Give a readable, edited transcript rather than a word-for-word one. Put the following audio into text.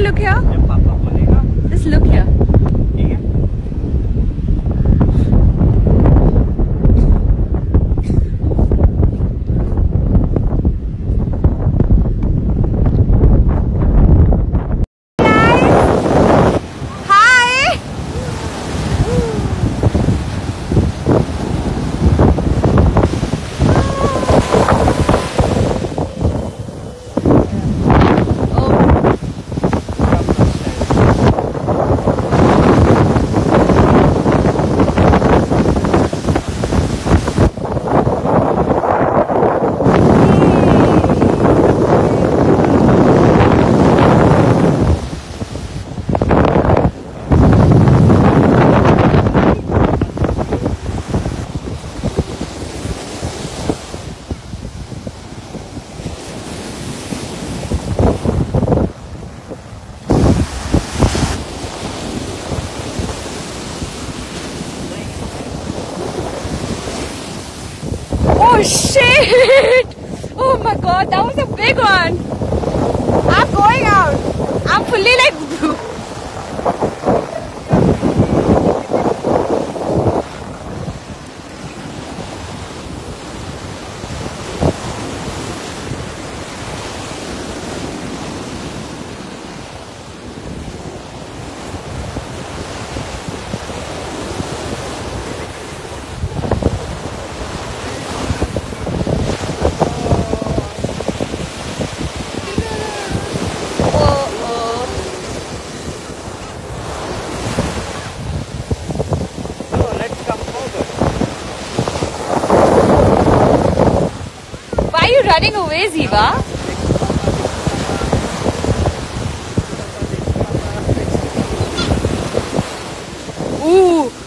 look here? जब पापा बोलेगा Just look here. ठीक है. Oh shit! Oh my god, that was a big one! I'm going out! I'm fully like... Why are you running away, Ziva? Ooh,